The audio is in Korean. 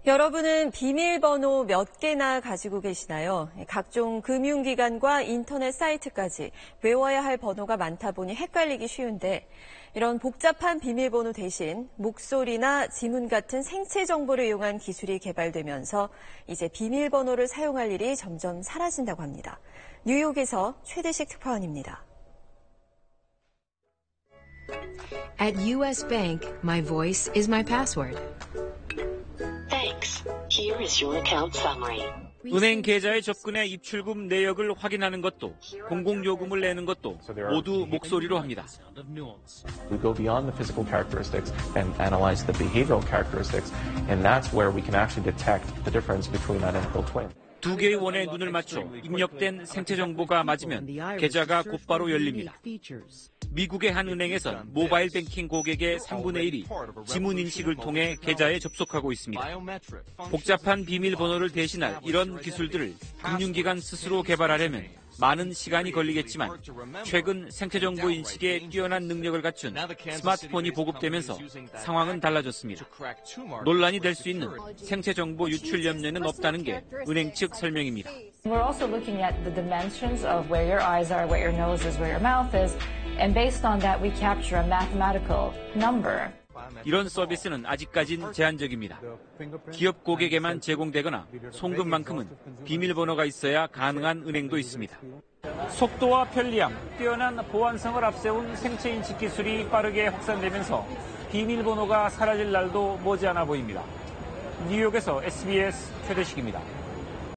여러분은 비밀번호 몇 개나 가지고 계시나요? 각종 금융기관과 인터넷 사이트까지 외워야 할 번호가 많다 보니 헷갈리기 쉬운데 이런 복잡한 비밀번호 대신 목소리나 지문 같은 생체 정보를 이용한 기술이 개발되면서 이제 비밀번호를 사용할 일이 점점 사라진다고 합니다. 뉴욕에서 최대식 특파원입니다. At US Bank, my voice is my password. Here is your account summary. 은행 계좌에 접근해 입출금 내역을 확인하는 것도 공공요금을 내는 것도 모두 목소리로 합니다. We go beyond the physical characteristics and analyze the behavioral characteristics, and that's where we can actually detect the difference between identical twins. 두 개의 원에 눈을 맞춰 입력된 생체 정보가 맞으면 계좌가 곧바로 열립니다. 미국의 한 은행에선 모바일 뱅킹 고객의 3분의 1이 지문 인식을 통해 계좌에 접속하고 있습니다. 복잡한 비밀번호를 대신할 이런 기술들을 금융기관 스스로 개발하려면 많은 시간이 걸리겠지만 최근 생체정보 인식에 뛰어난 능력을 갖춘 스마트폰이 보급되면서 상황은 달라졌습니다. 논란이 될 수 있는 생체정보 유출 염려는 없다는 게 은행 측 설명입니다. We're also looking at the dimensions of where your eyes are, where your nose is, where your mouth is, and based on that we capture a mathematical number. 이런 서비스는 아직까진 제한적입니다. 기업 고객에만 제공되거나 송금만큼은 비밀번호가 있어야 가능한 은행도 있습니다. 속도와 편리함, 뛰어난 보안성을 앞세운 생체인식 기술이 빠르게 확산되면서 비밀번호가 사라질 날도 머지않아 보입니다. 뉴욕에서 SBS 최대식입니다.